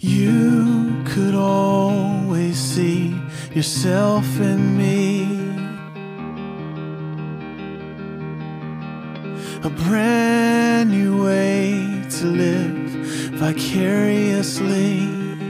You could always see yourself in me, a brand new way to live vicariously.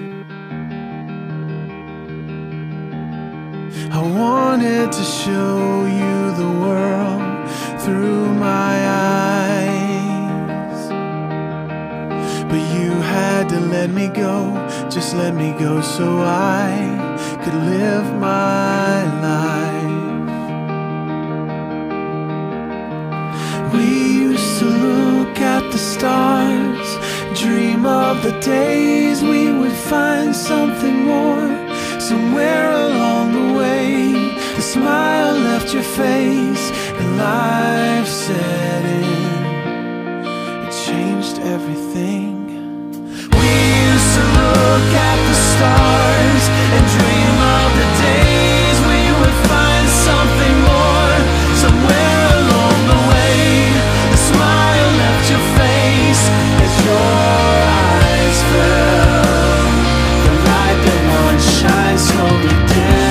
I wanted to show you the world through my eyes, but you had to let me go, just let me go so I could live my life. We used to look at the stars, dream of the days we would find something more. Somewhere along the way, the smile left your face and life set in. It changed everything. We used to look at the stars and dream of the days we would find something more. Somewhere along the way, the smile left your face as your eyes fell. The light that once shines slowly dim.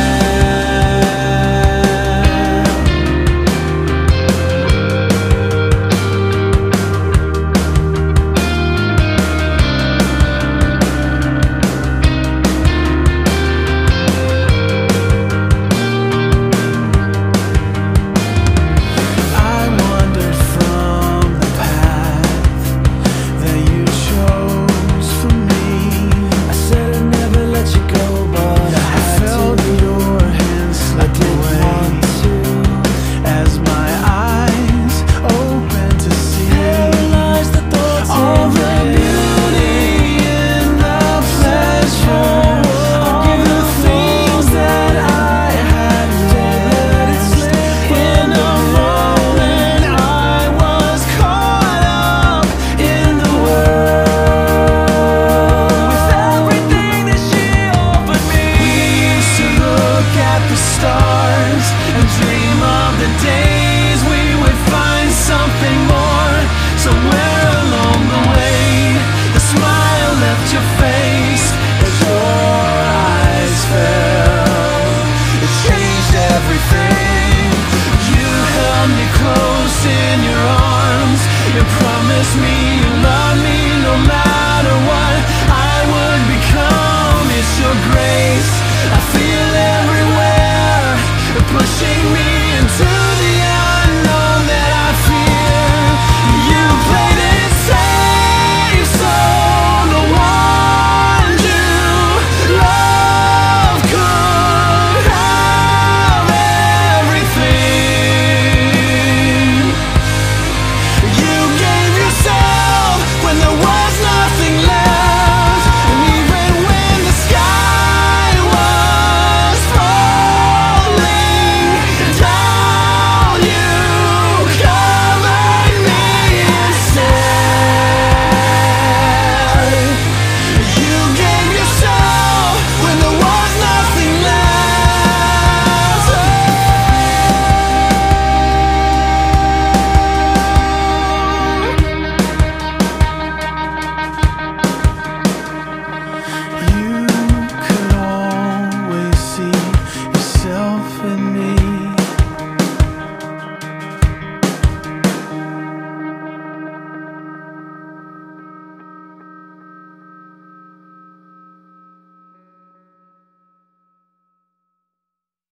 Promise me you love me no matter what I would become. It's your grace I feel everywhere, pushing me